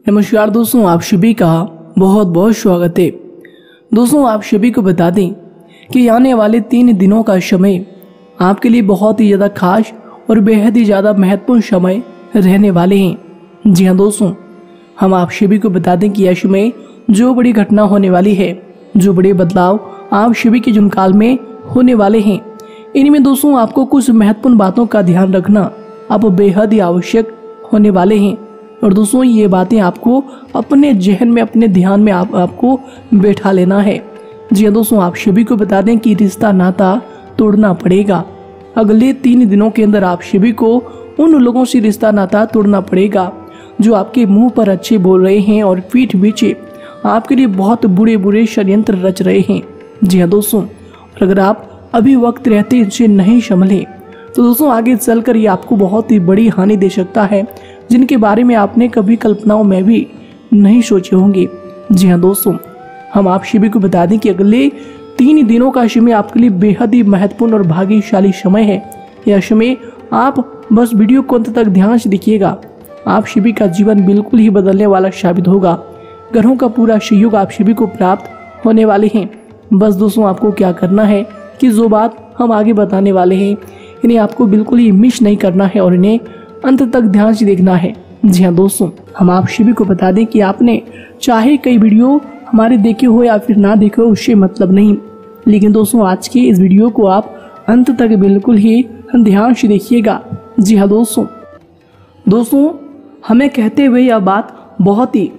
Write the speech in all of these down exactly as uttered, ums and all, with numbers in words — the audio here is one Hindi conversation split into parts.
नमस्कार दोस्तों, आप सभी का बहुत बहुत स्वागत है। दोस्तों, आप सभी को बता दें कि आने वाले तीन दिनों का समय आपके लिए बहुत ही ज़्यादा खास और बेहद ही ज़्यादा महत्वपूर्ण समय रहने वाले हैं। जी हाँ दोस्तों, हम आप सभी को बता दें कि यह समय जो बड़ी घटना होने वाली है, जो बड़े बदलाव आप सभी के जीवनकाल में होने वाले हैं, इनमें दोस्तों आपको कुछ महत्वपूर्ण बातों का ध्यान रखना अब बेहद ही आवश्यक होने वाले हैं। और दोस्तों, ये बातें आपको अपने जहन में, अपने ध्यान में आप आपको बैठा लेना है। जी हाँ दोस्तों, आप सभी को बता दें कि रिश्ता नाता तोड़ना पड़ेगा। अगले तीन दिनों के अंदर आप सभी को उन लोगों से रिश्ता नाता तोड़ना पड़ेगा जो आपके मुंह पर अच्छे बोल रहे हैं और पीठ पीछे आपके लिए बहुत बुरे बुरे षड्यंत्र रच रहे हैं। जी हाँ दोस्तों, अगर आप अभी वक्त रहते इनसे नहीं संभले तो दोस्तों आगे चलकर ये आपको बहुत ही बड़ी हानि दे सकता है, जिनके बारे में आपने कभी कल्पनाओं में भी नहीं सोचे होंगे। जी हाँ दोस्तों, हम आप सभी को बता दें कि अगले तीन दिनों का समय आपके लिए बेहद ही महत्वपूर्ण और भाग्यशाली समय है। यह समय आप बस वीडियो को अंत तक ध्यान से देखिएगा, आप सभी का जीवन बिल्कुल ही बदलने वाला साबित होगा। ग्रहों का पूरा सहयोग आप सभी को प्राप्त होने वाले हैं। बस दोस्तों, आपको क्या करना है कि जो बात हम आगे बताने वाले हैं, इन्हें आपको बिल्कुल ही मिस नहीं करना है और इन्हें अंत तक ध्यान से देखना है। जी हाँ दोस्तों, हम आप सभी को बता दें कि आपने चाहे कई वीडियो हमारे देखे हो या फिर ना देखे हो, उससे मतलब नहीं, लेकिन दोस्तों आज के इस वीडियो को आप अंत तक बिल्कुल ही ध्यान से देखिएगा। जी हाँ दोस्तों दोस्तों हमें कहते हुए यह बात बहुत ही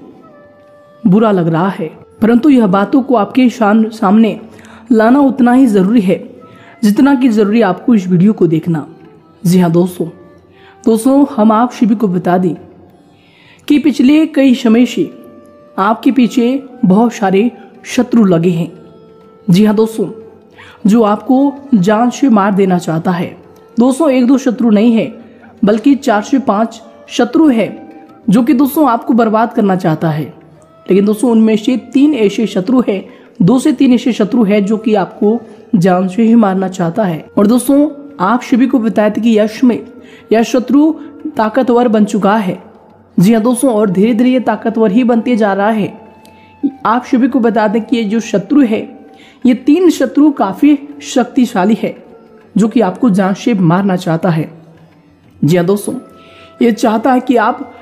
बुरा लग रहा है, परंतु यह बातों को आपके सामने लाना उतना ही जरूरी है जितना कि जरूरी आपको इस वीडियो को देखना। जी हाँ दोस्तों दोस्तों हम आप सभी को बता दें कि पिछले कई समय से आपके पीछे बहुत सारे शत्रु लगे हैं। जी हाँ दोस्तों, जो आपको जान से मार देना चाहता है। दोस्तों, एक दो शत्रु नहीं है, बल्कि चार से पांच शत्रु है जो कि दोस्तों आपको बर्बाद करना चाहता है। लेकिन दोस्तों उनमें से तीन ऐसे शत्रु है, दो से तीन ऐसे शत्रु है जो कि आपको जान से ही मारना चाहता है। और दोस्तों आप सभी को बताया था कि यश में यह शत्रु ताकतवर बन चुका है। जी हाँ दोस्तों, और धीरे धीरे ये ताकतवर ही बनते जा रहा है। आप सभी को बता दें कि ये जो शत्रु है, ये तीन शत्रु काफी शक्तिशाली है जो कि आपको जान से मारना चाहता है। जी हाँ दोस्तों, ये चाहता है कि आप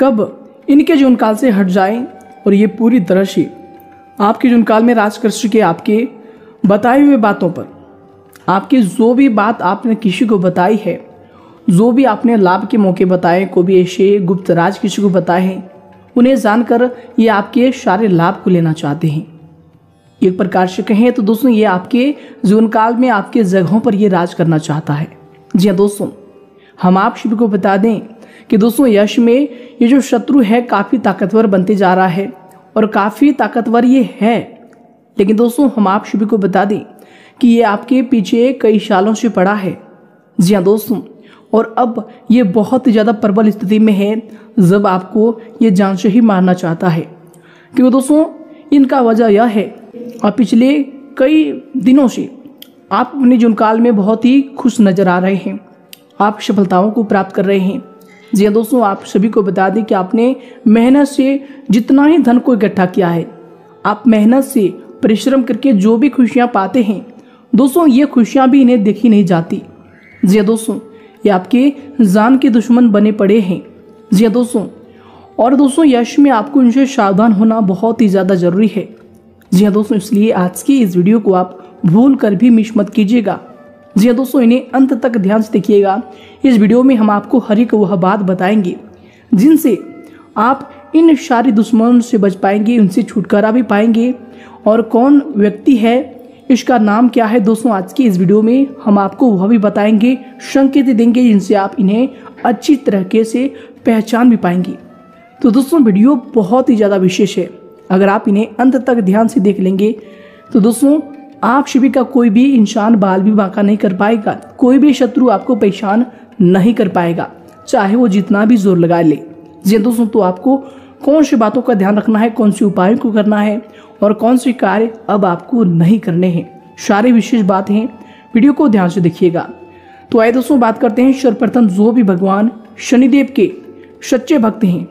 कब इनके जीवनकाल से हट जाएं और ये पूरी तरह से आपके जीवनकाल में राज कर सके। आपके बताए हुए बातों पर, आपकी जो भी बात आपने किसी को बताई है, जो भी आपने लाभ के मौके बताए, को भी ऐसे गुप्त राज किसी को बताए हैं, उन्हें जानकर ये आपके सारे लाभ को लेना चाहते हैं। एक प्रकार से कहें तो दोस्तों ये आपके जीवन काल में आपके जगहों पर ये राज करना चाहता है। जी हाँ दोस्तों, हम आप सभी को बता दें कि दोस्तों यश में ये जो शत्रु है काफी ताकतवर बनते जा रहा है और काफी ताकतवर ये है। लेकिन दोस्तों हम आप सभी को बता दें कि ये आपके पीछे कई सालों से पड़ा है। जी हाँ दोस्तों, और अब ये बहुत ज़्यादा प्रबल स्थिति में है जब आपको ये जान से ही मारना चाहता है। क्योंकि दोस्तों इनका वजह यह है, और पिछले कई दिनों से आप अपने जीवनकाल में बहुत ही खुश नजर आ रहे हैं, आप सफलताओं को प्राप्त कर रहे हैं। जी हाँ दोस्तों, आप सभी को बता दें कि आपने मेहनत से जितना ही धन को इकट्ठा किया है, आप मेहनत से परिश्रम करके जो भी खुशियाँ पाते हैं, दोस्तों ये खुशियाँ भी इन्हें देखी नहीं जाती। जी हाँ दोस्तों, ये आपके जान के दुश्मन बने पड़े हैं। जी हाँ दोस्तों, और दोस्तों यश में आपको इनसे सावधान होना बहुत ही ज़्यादा जरूरी है। जी हाँ दोस्तों, इसलिए आज की इस वीडियो को आप भूल कर भी मिस मत कीजिएगा। जी हाँ दोस्तों, इन्हें अंत तक ध्यान से देखिएगा। इस वीडियो में हम आपको हर एक वह बात बताएंगे जिनसे आप इन सारे दुश्मनों से बच पाएंगे, उनसे छुटकारा भी पाएंगे। और कौन व्यक्ति है, इसका नाम क्या है, दोस्तों आज की इस वीडियो में हम आपको वह भी बताएंगे, संकेत देंगे जिनसे आप इन्हें अच्छी तरीके से पहचान भी पाएंगे। तो दोस्तों वीडियो बहुत ही ज़्यादा विशेष है, अगर आप इन्हें अंत तक ध्यान से देख लेंगे तो दोस्तों आप सभी का कोई भी इंसान बाल भी बांका नहीं कर पाएगा, कोई भी शत्रु आपको पहचान नहीं कर पाएगा, चाहे वो जितना भी जोर लगा ले। जी दोस्तों, तो आपको कौन सी बातों का ध्यान रखना है, कौन से उपायों को करना है और कौन से कार्य अब आपको नहीं करने हैं, सारे विशेष बात हैं, वीडियो को ध्यान से देखिएगा। तो आइए दोस्तों बात करते हैं सर्वप्रथम जो भी भगवान शनिदेव के सच्चे भक्त हैं,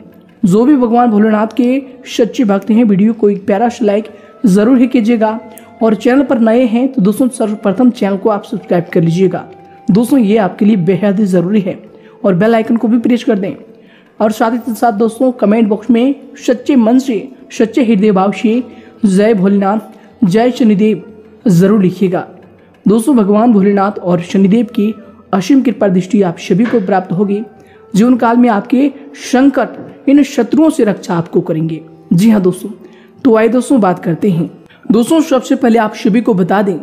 जो भी भगवान भोलेनाथ के सच्चे भक्त हैं, वीडियो को एक प्यारा सा लाइक जरूर ही कीजिएगा और चैनल पर नए हैं तो दोस्तों सर्वप्रथम चैनल को आप सब्सक्राइब कर लीजिएगा। दोस्तों ये आपके लिए बेहद ही जरूरी है और बेल आइकन को भी प्रेस कर दें और साथ ही साथ दोस्तों कमेंट बॉक्स में सच्चे मन से, सच्चे हृदय भाव से जय भोलेनाथ, जय शनिदेव जरूर लिखिएगा। दोस्तों भगवान भोलेनाथ और शनिदेव की असीम कृपा दृष्टि आप सभी को प्राप्त होगी। जीवन काल में आपके संकट, इन शत्रुओं से रक्षा आपको करेंगे। जी हाँ दोस्तों, तो आइए दोस्तों बात करते हैं। दोस्तों सबसे पहले आप सभी को बता दें,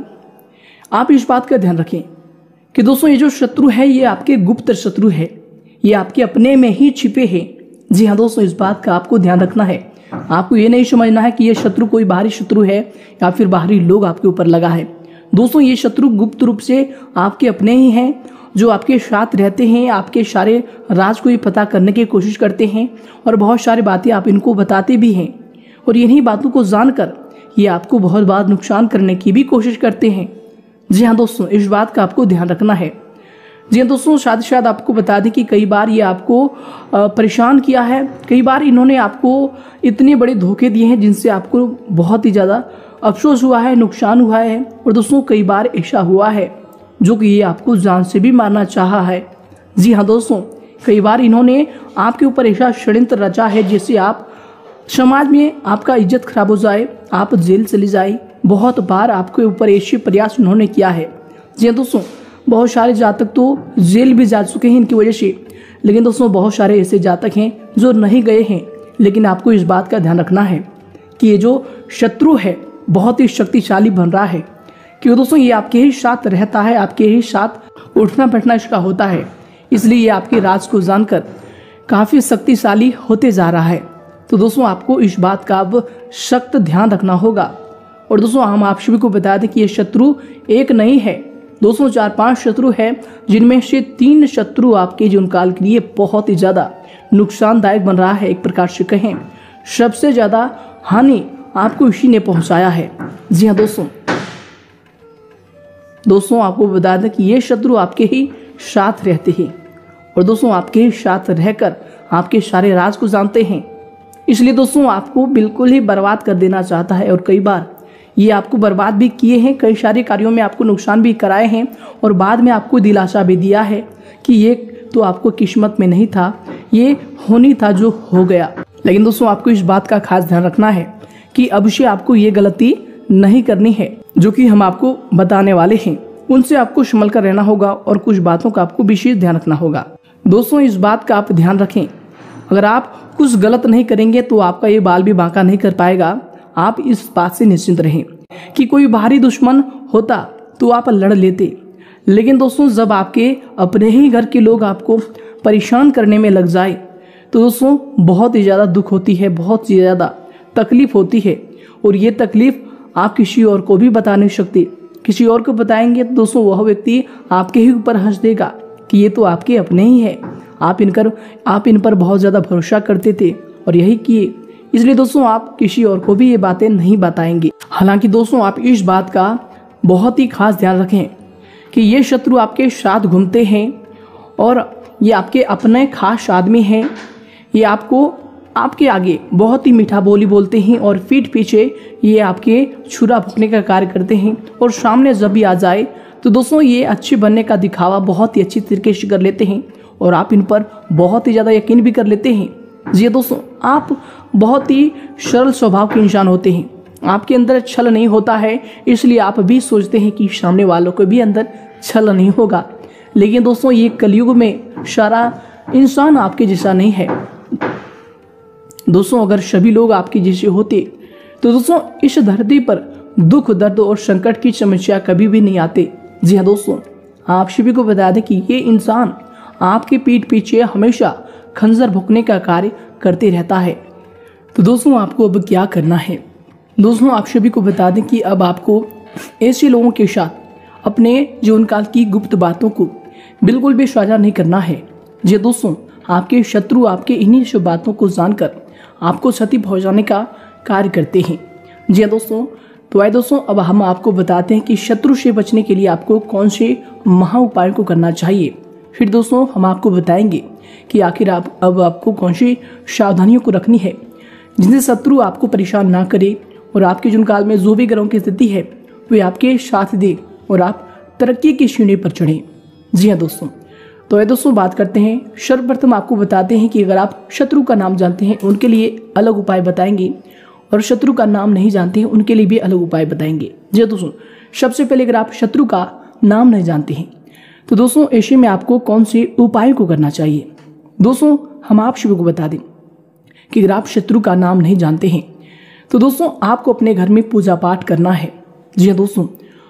आप इस बात का ध्यान रखें कि दोस्तों ये जो शत्रु है ये आपके गुप्त शत्रु है, ये आपके अपने में ही छिपे हैं। जी हाँ दोस्तों, इस बात का आपको ध्यान रखना है। आपको ये नहीं समझना है कि ये शत्रु कोई बाहरी शत्रु है या फिर बाहरी लोग आपके ऊपर लगा है। दोस्तों ये शत्रु गुप्त रूप से आपके अपने ही हैं, जो आपके साथ रहते हैं, आपके सारे राज को ही पता करने की कोशिश करते हैं और बहुत सारी बातें आप इनको बताते भी हैं और इन्हीं बातों को जानकर ये आपको बहुत बार नुकसान करने की भी कोशिश करते हैं। जी हाँ दोस्तों, इस बात का आपको ध्यान रखना है। जी हाँ दोस्तों, साथ ही साथ आपको बता दें कि कई बार ये आपको परेशान किया है, कई बार इन्होंने आपको इतने बड़े धोखे दिए हैं जिनसे आपको बहुत ही ज़्यादा अफसोस हुआ है, नुकसान हुआ है। और दोस्तों कई बार ऐसा हुआ है जो कि ये आपको जान से भी मारना चाहा है। जी हाँ दोस्तों, कई बार इन्होंने आपके ऊपर ऐसा षड्यंत्र रचा है जिससे आप समाज में आपका इज्जत खराब हो जाए, आप जेल चली जाए। बहुत बार आपके ऊपर ऐसे प्रयास उन्होंने किया है। जी हाँ दोस्तों, बहुत सारे जातक तो जेल भी जा चुके हैं इनकी वजह से, लेकिन दोस्तों बहुत सारे ऐसे जातक हैं जो नहीं गए हैं। लेकिन आपको इस बात का ध्यान रखना है कि ये जो शत्रु है बहुत ही शक्तिशाली बन रहा है, क्योंकि दोस्तों ये आपके ही साथ रहता है, आपके ही साथ उठना बैठना इसका होता है, इसलिए ये आपके राज को जानकर काफ़ी शक्तिशाली होते जा रहा है। तो दोस्तों आपको इस बात का अब सख्त ध्यान रखना होगा। और दोस्तों हम आप सभी को बता दें कि ये शत्रु एक नहीं है, दोस्तों चार पांच शत्रु है, जिनमें से तीन शत्रु आपके जीवन काल के लिए बहुत ही ज़्यादा नुकसानदायक बन रहा है। एक प्रकार से कहें सबसे ज़्यादा हानि आपको इसी ने पहुंचाया है। जी हाँ दोस्तों, दोस्तों आपको बता दें कि ये शत्रु आपके ही साथ रहते हैं और दोस्तों आपके ही साथ रहकर आपके सारे राज को जानते हैं, इसलिए दोस्तों आपको बिल्कुल ही बर्बाद कर देना चाहता है। और कई बार ये आपको बर्बाद भी किए हैं, कई सारे कार्यों में आपको नुकसान भी कराए हैं और बाद में आपको दिलासा भी दिया है कि ये तो आपको किस्मत में नहीं था, ये होनी था जो हो गया। लेकिन दोस्तों आपको इस बात का खास ध्यान रखना है कि अब से आपको ये गलती नहीं करनी है जो कि हम आपको बताने वाले हैं, उनसे आपको संभल कर रहना होगा और कुछ बातों का आपको विशेष ध्यान रखना होगा। दोस्तों इस बात का आप ध्यान रखें, अगर आप कुछ गलत नहीं करेंगे तो आपका ये बाल भी बांका नहीं कर पाएगा। आप इस बात से निश्चिंत रहें कि कोई बाहरी दुश्मन होता तो आप लड़ लेते, लेकिन दोस्तों जब आपके अपने ही घर के लोग आपको परेशान करने में लग जाए तो दोस्तों बहुत ही ज़्यादा दुख होती है, बहुत ही ज़्यादा तकलीफ होती है। और ये तकलीफ आप किसी और को भी बता नहीं सकते, किसी और को बताएंगे तो दोस्तों वह व्यक्ति आपके ही ऊपर हंस देगा कि ये तो आपके अपने ही है, आप इनकर आप इन पर बहुत ज़्यादा भरोसा करते थे और यही किए, इसलिए दोस्तों आप किसी और को भी ये बातें नहीं बताएंगे। हालांकि दोस्तों आप इस बात का बहुत ही खास ध्यान रखें कि ये शत्रु आपके साथ घूमते हैं और ये आपके अपने खास आदमी हैं। ये आपको आपके आगे बहुत ही मीठा बोली बोलते हैं और पीठ पीछे ये आपके छुरा फूकने का कार्य करते हैं और सामने जब भी आ जाए तो दोस्तों ये अच्छे बनने का दिखावा बहुत ही अच्छी तरीके से कर लेते हैं और आप इन पर बहुत ही ज़्यादा यकीन भी कर लेते हैं। जी दोस्तों, आप बहुत ही सरल स्वभाव के इंसान होते हैं, आपके अंदर छल नहीं होता है, इसलिए आप भी सोचते हैं कि सामने वालों को भी अंदर छल नहीं होगा। लेकिन दोस्तों ये कलयुग में सारा इंसान आपके जैसा नहीं है। दोस्तों अगर सभी लोग आपके जैसे होते तो दोस्तों इस धरती पर दुख, दर्द और संकट की समस्या कभी भी नहीं आते। जी हाँ दोस्तों, आप सभी को बता दें कि ये इंसान आपके पीठ पीछे हमेशा खंजर भोंकने का कार्य करते रहता है। तो दोस्तों आपको अब क्या करना है, दोस्तों आप सभी को बता दें कि अब आपको ऐसे लोगों के साथ अपने जीवन काल की गुप्त बातों को बिल्कुल भी साझा नहीं करना है। जी दोस्तों, आपके शत्रु आपके इन्हीं सब बातों को जानकर आपको क्षति पहुंचाने का कार्य करते हैं। जी दोस्तों, तो आइए दोस्तों अब हम आपको बताते हैं कि शत्रु से बचने के लिए आपको कौन से महा उपायों को करना चाहिए। फिर दोस्तों हम आपको बताएंगे कि आखिर आप अब आपको कौन सी सावधानियों को रखनी है जिनसे शत्रु आपको परेशान ना करे और आपके जीवन काल में जो भी ग्रहों की स्थिति है वे आपके साथ दे और आप तरक्की की सीढ़ी पर चढ़े। जी हाँ दोस्तों, तो ये दोस्तों बात करते हैं। सर्वप्रथम आपको बताते हैं कि अगर आप शत्रु का नाम जानते हैं उनके लिए अलग उपाय बताएंगे और शत्रु का नाम नहीं जानते हैं उनके लिए भी अलग उपाय बताएंगे। जी दोस्तों, सबसे पहले अगर आप शत्रु का नाम नहीं जानते हैं तो दोस्तों ऐसे में आपको कौन से उपाय को करना चाहिए। दोस्तों हम आप सभी को बता दें कि अगर आप शत्रु का नाम नहीं जानते हैं तो दोस्तों आपको अपने घर में पूजा पाठ करना है। जी हाँ दोस्तों,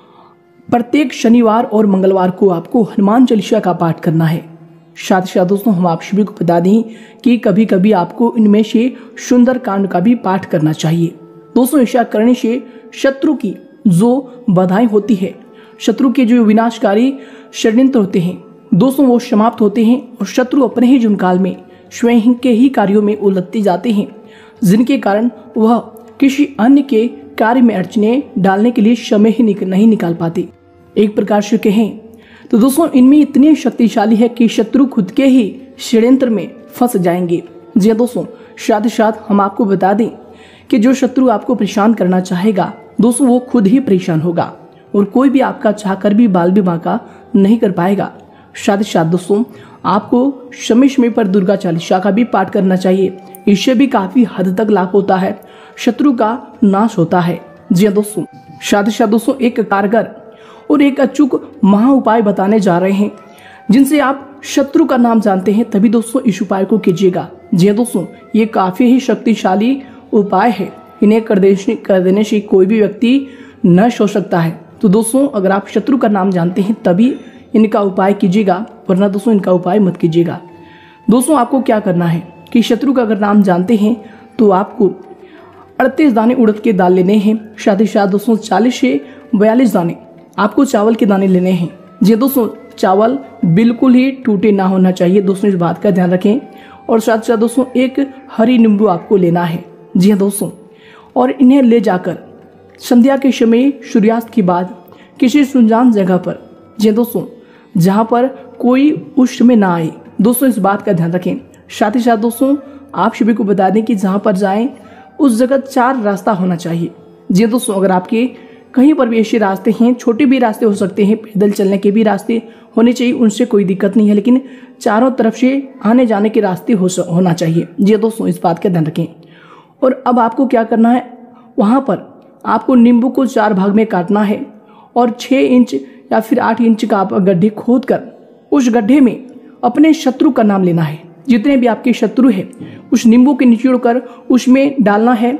प्रत्येक शनिवार और मंगलवार को आपको हनुमान चालीसा का पाठ करना है। साथ ही साथ दोस्तों हम आप सभी को बता दें कि कभी कभी आपको इनमें से सुंदर कांड का भी पाठ करना चाहिए। दोस्तों ऐसा करने से शत्रु की जो बाधाएं होती है, शत्रु के जो विनाशकारी षड्यंत्र होते हैं दोस्तों वो समाप्त होते हैं और शत्रु अपने ही जीवन काल में स्वयं के ही कार्यों में उलझते जाते हैं, जिनके कारण वह किसी अन्य के कार्य में अड़चने डालने के लिए समय ही निक, नहीं निकाल पाते। एक प्रकार से कहें तो दोस्तों इनमें इतने शक्तिशाली है कि शत्रु खुद के ही षड्यंत्र में फंस जाएंगे। जी हाँ दोस्तों, साथ ही साथ हम आपको बता दें कि जो शत्रु आपको परेशान करना चाहेगा दोस्तों वो खुद ही परेशान होगा और कोई भी आपका चाहकर भी बाल भी बांका नहीं कर पाएगा। साथ ही साथ दोस्तों आपको समय समय पर दुर्गा चालीसा का भी पाठ करना चाहिए। इससे भी काफी हद तक लाभ होता है, शत्रु का नाश होता है। जी हाँ दोस्तों, साथ ही साथ दोस्तों एक कारगर और एक अचूक महा उपाय बताने जा रहे हैं जिनसे आप शत्रु का नाम जानते हैं तभी दोस्तों इस उपाय को कीजिएगा। जी हाँ दोस्तों, ये काफी ही शक्तिशाली उपाय है, इन्हें कर देने कर देने से कोई भी व्यक्ति नष्ट हो सकता है। तो दोस्तों अगर आप शत्रु का नाम जानते हैं तभी इनका उपाय कीजिएगा, वरना दोस्तों इनका उपाय मत कीजिएगा। दोस्तों आपको क्या करना है कि शत्रु का अगर नाम जानते हैं तो आपको अड़तीस दाने उड़द के दाल लेने हैं। साथ ही साथ दोस्तों चालीस से बयालीस दाने आपको चावल के दाने लेने हैं। जी दोस्तों, चावल बिल्कुल ही टूटे ना होना चाहिए दोस्तों, इस बात का ध्यान रखें। और साथ साथ दोस्तों एक हरी नींबू आपको लेना है। जी हाँ दोस्तों, और इन्हें ले जाकर संध्या के समय सूर्यास्त के बाद किसी सुनसान जगह पर, जी दोस्तों जहाँ पर कोई उस समय ना आए दोस्तों, इस बात का ध्यान रखें। साथ ही साथ दोस्तों आप सभी को बता दें कि जहाँ पर जाएं उस जगह चार रास्ता होना चाहिए। जी दोस्तों, अगर आपके कहीं पर भी ऐसे रास्ते हैं, छोटे भी रास्ते हो सकते हैं, पैदल चलने के भी रास्ते होने चाहिए, उनसे कोई दिक्कत नहीं है, लेकिन चारों तरफ से आने जाने के रास्ते हो होना चाहिए। जी दोस्तों, इस बात का ध्यान रखें। और अब आपको क्या करना है, वहाँ पर आपको नींबू को चार भाग में काटना है और छः इंच या फिर आठ इंच का आप गड्ढे खोद कर उस गड्ढे में अपने शत्रु का नाम लेना है। जितने भी आपके शत्रु हैं उस नींबू के निचोड़ कर उसमें डालना है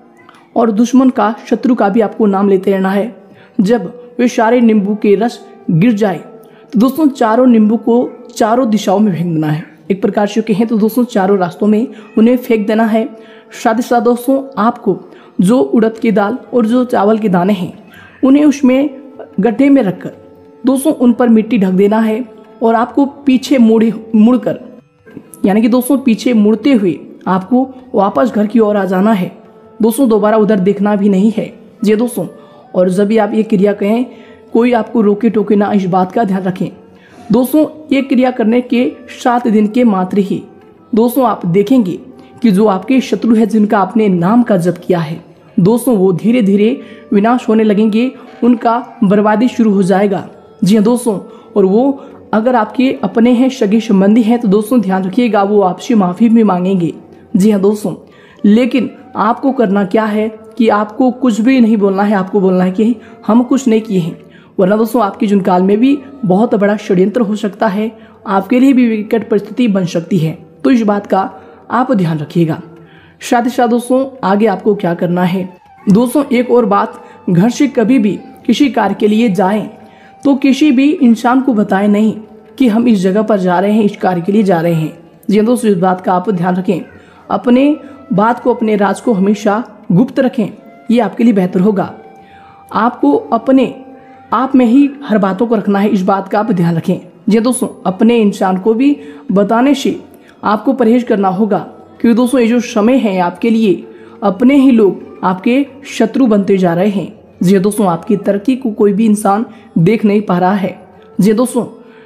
और दुश्मन का, शत्रु का भी आपको नाम लेते रहना है। जब वे सारे नींबू के रस गिर जाए तो दोस्तों चारों नींबू को चारों दिशाओं में फेंक देना है। एक प्रकार से कहें तो दोस्तों चारों रास्तों में उन्हें फेंक देना है। साथ ही साथ दोस्तों आपको जो उड़द की दाल और जो चावल के दाने हैं उन्हें उसमें गड्ढे में रखकर दोस्तों उन पर मिट्टी ढक देना है और आपको पीछे मुड़ मुड़कर, यानी कि दोस्तों पीछे मुड़ते हुए आपको वापस घर की ओर आ जाना है दोस्तों, दोबारा उधर देखना भी नहीं है। जी दोस्तों, और जब भी आप ये क्रिया करें कोई आपको रोके टोके ना, इस बात का ध्यान रखें। दोस्तों ये क्रिया करने के सात दिन के मात्र ही दोस्तों आप देखेंगे कि जो आपके शत्रु है जिनका आपने नाम का जप किया है दोस्तों वो धीरे धीरे विनाश होने लगेंगे, उनका बर्बादी शुरू हो जाएगा। जी हाँ दोस्तों, और वो अगर आपके अपने हैं, सगे संबंधी हैं तो दोस्तों ध्यान रखिएगा वो आपसे माफी भी मांगेंगे। जी हाँ दोस्तों, लेकिन आपको करना क्या है कि आपको कुछ भी नहीं बोलना है, आपको बोलना है कि हम कुछ नहीं किए हैं, वरना दोस्तों आपके जीवन काल में भी बहुत बड़ा षड्यंत्र हो सकता है, आपके लिए भी विकट परिस्थिति बन सकती है। तो इस बात का आप ध्यान रखिएगा। साथ ही साथ दोस्तों आगे आपको क्या करना है दोस्तों, एक और बात, घर से कभी भी किसी कार्य के लिए जाएं तो किसी भी इंसान को बताएं नहीं कि हम इस जगह पर जा रहे हैं, इस कार्य के लिए जा रहे हैं। जी दोस्तों, इस बात का आप ध्यान रखें, अपने बात को, अपने राज को हमेशा गुप्त रखें, ये आपके लिए बेहतर होगा। आपको अपने आप में ही हर बातों को रखना है, इस बात का आप ध्यान रखें। जी दोस्तों, अपने इंसान को भी बताने से आपको परहेज करना होगा, क्योंकि दोस्तों ये जो समय है आपके लिए अपने ही लोग आपके शत्रु बनते जा रहे हैं। जी दोस्तों, आपकी तरक्की को कोई भी इंसान देख नहीं पा रहा है। जी दोस्तों,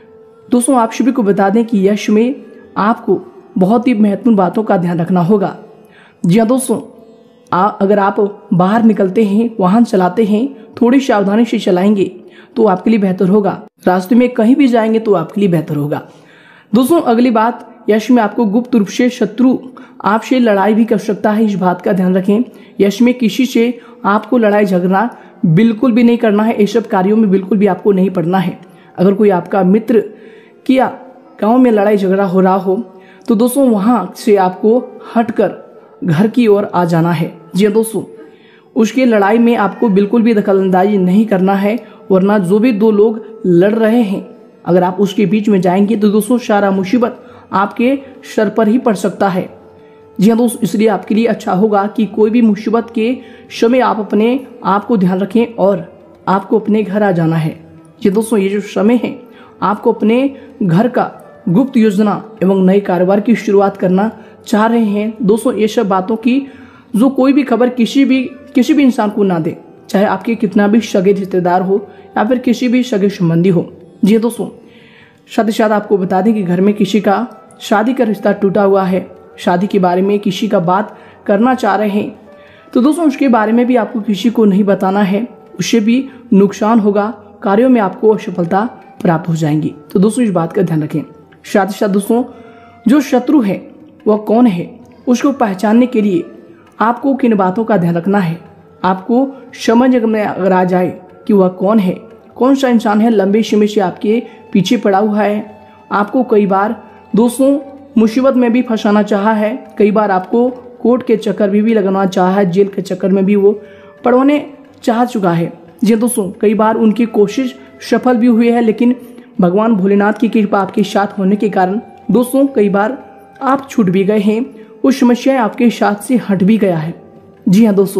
दोस्तों आप सभी को बता दें कि यश में आपको बहुत ही महत्वपूर्ण बातों का ध्यान रखना होगा। जी हाँ दोस्तों, आ, अगर आप बाहर निकलते हैं, वाहन चलाते हैं, थोड़ी सावधानी से चलाएंगे तो आपके लिए बेहतर होगा। रास्ते में कहीं भी जाएंगे तो आपके लिए बेहतर होगा। दोस्तों अगली बात, यश में आपको गुप्त रूप से शत्रु आपसे लड़ाई भी कर सकता है, इस बात का ध्यान रखें। यश में किसी से आपको लड़ाई झगड़ा बिल्कुल भी नहीं करना है, ये सब कार्यों में बिल्कुल भी आपको नहीं पड़ना है। अगर कोई आपका मित्र किया गांव में लड़ाई झगड़ा हो रहा हो तो दोस्तों वहां से आपको हटकर घर की ओर आ जाना है। जी हाँ दोस्तों, उसके लड़ाई में आपको बिल्कुल भी दखलंदाजी नहीं करना है, वरना जो भी दो लोग लड़ रहे हैं अगर आप उसके बीच में जाएंगे तो दोस्तों सारा मुसीबत आपके सर पर ही पड़ सकता है। जी हाँ दोस्तों, इसलिए आपके लिए अच्छा होगा कि कोई भी मुसीबत के समय आप अपने आप को ध्यान रखें और आपको अपने घर आ जाना है। जी दोस्तों, ये जो समय है आपको अपने घर का गुप्त योजना एवं नए कारोबार की शुरुआत करना चाह रहे हैं। दोस्तों ये सब बातों की जो कोई भी खबर किसी भी किसी भी इंसान को ना दे, चाहे आपके कितना भी सगे रिश्तेदार हो या फिर किसी भी सगे संबंधी हो। जी दोस्तों, साथ ही साथ आपको बता दें कि घर में किसी का शादी का रिश्ता टूटा हुआ है, शादी के बारे में किसी का बात करना चाह रहे हैं तो दोस्तों उसके बारे में भी आपको किसी को नहीं बताना है, उससे भी नुकसान होगा, कार्यों में आपको असफलता प्राप्त हो जाएंगी। तो दोस्तों इस बात का ध्यान रखें। साथ ही साथ दोस्तों जो शत्रु है वह कौन है उसको पहचानने के लिए आपको किन बातों का ध्यान रखना है, आपको समझ में अगर आ जाए कि वह कौन है, कौन सा इंसान है लंबे समय से आपके पीछे पड़ा हुआ है, आपको कई बार दोस्तों मुसीबत में भी फंसाना चाहा है, कई बार आपको कोर्ट के चक्कर में भी लगाना चाहा है, जेल के चक्कर में भी वो पड़वाने चाह चुका है। जी दोस्तों, कई बार उनकी कोशिश सफल भी हुई है, लेकिन भगवान भोलेनाथ की कृपा आपके साथ होने के कारण दोस्तों कई बार आप छूट भी गए हैं, उस समस्या आपके साथ से हट भी गया है। जी हाँ दोस्तों,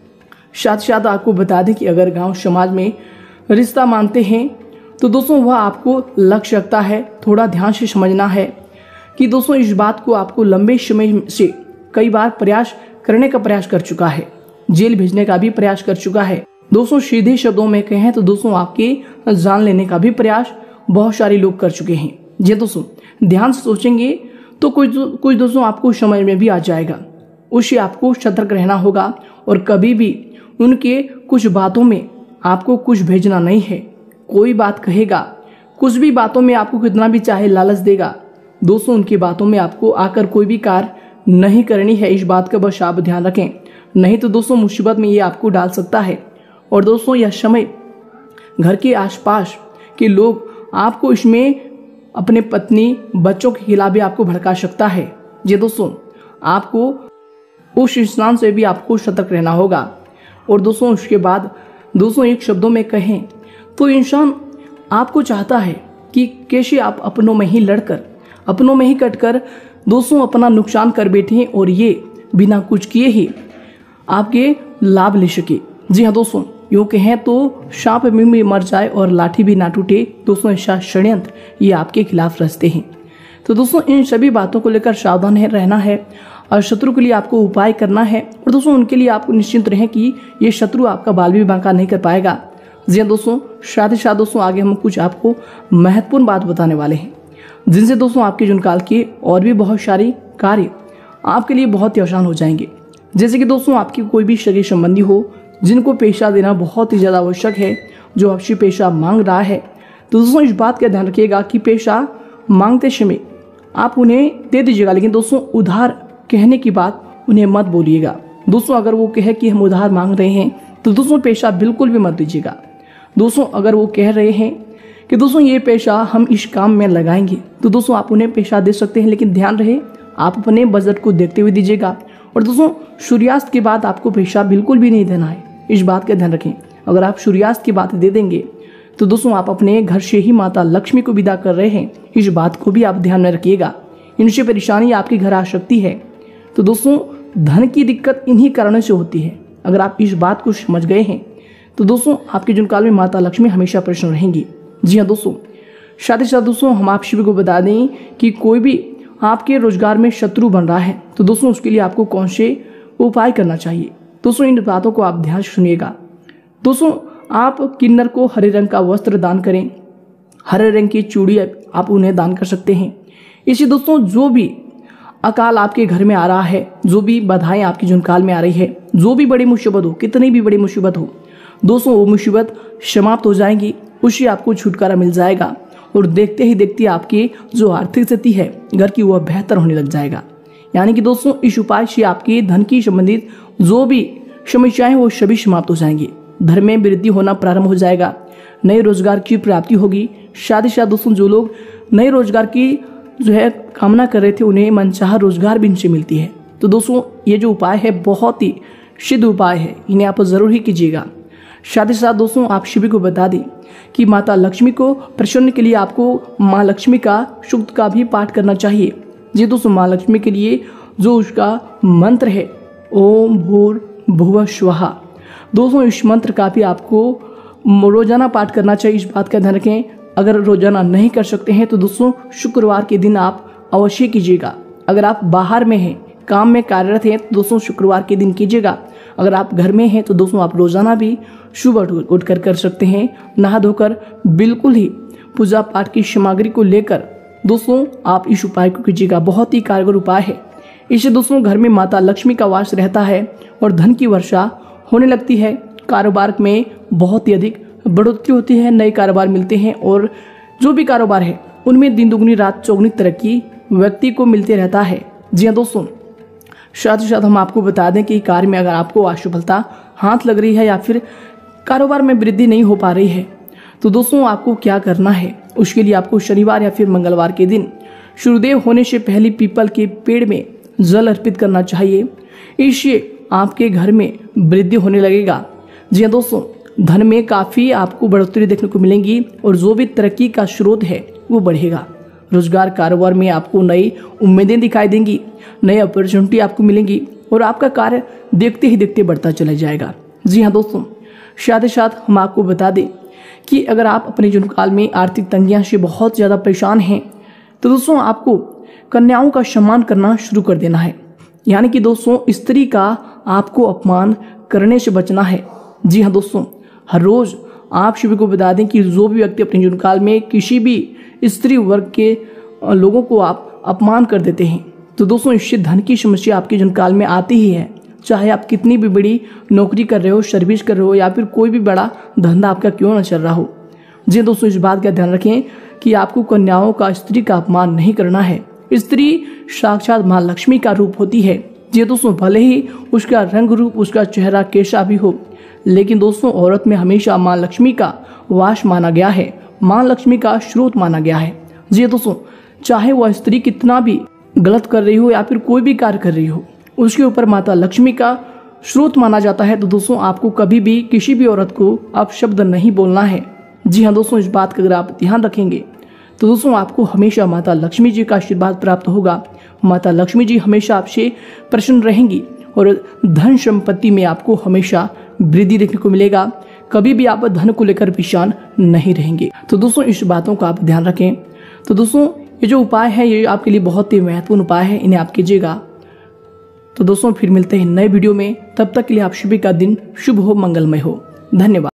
साथ साथ आपको बता दें कि अगर गांव समाज में रिश्ता मानते हैं तो दोस्तों वह आपको लग सकता है, थोड़ा ध्यान से समझना है कि दोस्तों इस बात को आपको लंबे समय से कई बार प्रयास करने का प्रयास कर चुका है, जेल भेजने का भी प्रयास कर चुका है। दोस्तों सीधे शब्दों में कहें तो दोस्तों आपके जान लेने का भी प्रयास बहुत सारे लोग कर चुके हैं। जी दोस्तों, ध्यान से सोचेंगे तो कुछ कुछ दोस्तों आपको समझ में भी आ जाएगा, उससे आपको सतर्क रहना होगा और कभी भी उनके कुछ बातों में आपको कुछ भेजना नहीं है। कोई बात कहेगा, कुछ भी बातों में आपको कितना भी चाहे लालच देगा, दोस्तों उनकी बातों में आपको आकर कोई भी कार्य नहीं करनी है, इस बात का बस आप ध्यान रखें, नहीं तो दोस्तों मुसीबत में ये आपको डाल सकता है। और दोस्तों यह समय घर के आसपास के लोग आपको इसमें अपने पत्नी बच्चों के खिलाफ भी आपको भड़का सकता है। जी दोस्तों, आपको उस इंसान से भी आपको सतर्क रहना होगा। और दोस्तों उसके बाद दोस्तों एक शब्दों में कहें तो इंसान आपको चाहता है कि कैसे आप अपनों में ही लड़कर, अपनों में ही कटकर दोस्तों अपना नुकसान कर बैठे और ये बिना कुछ किए ही आपके लाभ ले सके। जी हाँ दोस्तों, यूँ कहें तो सांप में भी मर जाए और लाठी भी ना टूटे, दोस्तों ऐसा षड्यंत्र ये आपके खिलाफ रचते हैं। तो दोस्तों इन सभी बातों को लेकर सावधान रहना है और शत्रु के लिए आपको उपाय करना है। और दोस्तों उनके लिए आपको निश्चिंत रहें कि ये शत्रु आपका बाल भी बांका नहीं कर पाएगा। जी हाँ दोस्तों, साथ ही साथ दोस्तों आगे हम कुछ आपको महत्वपूर्ण बात बताने वाले हैं, जिनसे दोस्तों आपके जीवन काल के और भी बहुत सारे कार्य आपके लिए बहुत ही आसान हो जाएंगे। जैसे कि दोस्तों आपकी कोई भी सगे संबंधी हो जिनको पेशा देना बहुत ही ज़्यादा आवश्यक है, जो आपसे पेशा मांग रहा है, तो दोस्तों इस बात का ध्यान रखिएगा कि पेशा मांगते समय आप उन्हें दे दीजिएगा, लेकिन दोस्तों उधार कहने की बात उन्हें मत बोलिएगा। दोस्तों अगर वो कहे कि हम उधार मांग रहे हैं तो दोस्तों पेशा बिल्कुल भी मत दीजिएगा। दोस्तों अगर वो कह रहे हैं कि दोस्तों ये पेशा हम इस काम में लगाएंगे तो दोस्तों आप उन्हें पेशा दे सकते हैं, लेकिन ध्यान रहे आप अपने बजट को देखते हुए दीजिएगा। और दोस्तों सूर्यास्त के बाद आपको पेशा बिल्कुल भी नहीं देना है, इस बात का ध्यान रखें। अगर आप सूर्यास्त की बात दे देंगे तो दोस्तों आप अपने घर से ही माता लक्ष्मी को विदा कर रहे हैं, इस बात को भी आप ध्यान में रखिएगा। इनसे परेशानी आपके घर आ सकती है। तो दोस्तों धन की दिक्कत इन्हीं कारणों से होती है। अगर आप इस बात को समझ गए हैं तो दोस्तों आपके जीवन काल में माता लक्ष्मी हमेशा प्रसन्न रहेंगी। जी हाँ दोस्तों, साथ ही साथ दोस्तों हम आप सभी को बता दें कि कोई भी आपके रोजगार में शत्रु बन रहा है तो दोस्तों उसके लिए आपको कौन से उपाय करना चाहिए। दोस्तों इन बातों को आप ध्यान से सुनिएगा। दोस्तों आप किन्नर को हरे रंग का वस्त्र दान करें, हरे रंग की चूड़ी आप उन्हें दान कर सकते हैं। इसी दोस्तों जो भी अकाल आपके घर में आ रहा है, जो भी बाधाएं आपकी जुनकाल में आ रही है, जो भी बड़ी मुसीबत हो, कितनी भी बड़ी मुसीबत हो दोस्तों, वो मुसीबत समाप्त हो जाएंगी, उससे आपको छुटकारा मिल जाएगा और देखते ही देखते आपकी जो आर्थिक स्थिति है घर की वह बेहतर होने लग जाएगा। यानी कि दोस्तों इस उपाय से आपकी धन की संबंधित जो भी समस्याएं वो सभी समाप्त हो जाएंगी, धन में वृद्धि होना प्रारंभ हो जाएगा, नए रोजगार की प्राप्ति होगी। साथ ही साथ दोस्तों जो लोग नए रोजगार की जो है कामना कर रहे थे उन्हें मनचाहा रोजगार भी इनसे मिलती है। तो दोस्तों ये जो उपाय है बहुत ही सिद्ध उपाय है, इन्हें आप जरूर ही कीजिएगा। साथ ही साथ दोस्तों आप सभी को बता दें कि माता लक्ष्मी को प्रसन्न के लिए आपको माँ लक्ष्मी का सूक्त का भी पाठ करना चाहिए। जी दोस्तों माँ लक्ष्मी के लिए जो उसका मंत्र है ओम भूर्भुवः स्वः, दोस्तों इस मंत्र का भी आपको रोजाना पाठ करना चाहिए। इस बात का ध्यान रखें, अगर रोजाना नहीं कर सकते हैं तो दोस्तों शुक्रवार के दिन आप अवश्य कीजिएगा। अगर आप बाहर में हैं, काम में कार्यरत हैं तो दोस्तों शुक्रवार के दिन कीजिएगा। अगर आप घर में हैं तो दोस्तों आप रोजाना भी सुबह उठ कर कर सकते हैं, नहा धोकर बिल्कुल ही पूजा पाठ की सामग्री को लेकर दोस्तों आप इस उपाय को कीजिएगा। बहुत ही कारगर उपाय है। इससे दोस्तों घर में माता लक्ष्मी का वास रहता है और धन की वर्षा होने लगती है, कारोबार में बहुत ही अधिक बढ़ोतरी होती है, नए कारोबार मिलते हैं और जो भी कारोबार है उनमें दिन दुगनी रात चौगुनी तरक्की व्यक्ति को मिलते रहता है। जी हाँ दोस्तों, साथ ही साथ हम आपको बता दें कि कार्य में अगर आपको असफलता हाथ लग रही है या फिर कारोबार में वृद्धि नहीं हो पा रही है तो दोस्तों आपको क्या करना है, उसके लिए आपको शनिवार या फिर मंगलवार के दिन सूर्योदय होने से पहले पीपल के पेड़ में जल अर्पित करना चाहिए। इससे आपके घर में वृद्धि होने लगेगा। जी हाँ दोस्तों, धन में काफ़ी आपको बढ़ोतरी देखने को मिलेंगी और जो भी तरक्की का स्रोत है वो बढ़ेगा। रोजगार कारोबार में आपको नई उम्मीदें दिखाई देंगी, नई अपॉर्चुनिटी आपको मिलेंगी और आपका कार्य देखते ही देखते बढ़ता चला जाएगा। जी हाँ दोस्तों, साथ ही साथ हम आपको बता दें कि अगर आप अपने जीवन काल में आर्थिक तंगियां से बहुत ज़्यादा परेशान हैं तो दोस्तों आपको कन्याओं का सम्मान करना शुरू कर देना है। यानी कि दोस्तों स्त्री का आपको अपमान करने से बचना है। जी हाँ दोस्तों, हर रोज़ आप सभी को बता दें कि जो भी व्यक्ति अपने जीवन काल में किसी भी स्त्री वर्ग के लोगों को आप अपमान कर देते हैं तो दोस्तों इससे धन की समस्या आपके जीवन काल में आती ही है। चाहे आप कितनी भी बड़ी नौकरी कर रहे हो, सर्विस कर रहे हो या फिर कोई भी बड़ा धंधा आपका क्यों ना चल रहा हो। जी दोस्तों, इस बात का ध्यान रखें कि आपको कन्याओं का, स्त्री का अपमान नहीं करना है। स्त्री साक्षात माँ लक्ष्मी का रूप होती है। जी दोस्तों, भले ही उसका रंग रूप, उसका चेहरा कैसा भी हो, लेकिन दोस्तों औरत में हमेशा माँ लक्ष्मी का वास माना गया है, माँ लक्ष्मी का स्रोत माना गया है। जी दोस्तों, चाहे वह स्त्री कितना भी गलत कर रही हो या फिर कोई भी कार्य कर रही हो, उसके ऊपर माता लक्ष्मी का स्रोत माना जाता है। तो दोस्तों आपको कभी भी किसी भी औरत को आप शब्द नहीं बोलना है। जी हाँ दोस्तों, इस बात का अगर आप ध्यान रखेंगे तो दोस्तों आपको हमेशा माता लक्ष्मी जी का आशीर्वाद प्राप्त होगा। माता लक्ष्मी जी हमेशा आपसे प्रसन्न रहेंगी और धन संपत्ति में आपको हमेशा वृद्धि देखने को मिलेगा। कभी भी आप धन को लेकर परेशान नहीं रहेंगे। तो दोस्तों इस बातों का आप ध्यान रखें। तो दोस्तों ये जो उपाय है ये आपके लिए बहुत ही महत्वपूर्ण उपाय है, इन्हें आप कीजिएगा। तो दोस्तों फिर मिलते हैं नए वीडियो में, तब तक के लिए आप सभी का दिन शुभ हो, मंगलमय हो। धन्यवाद।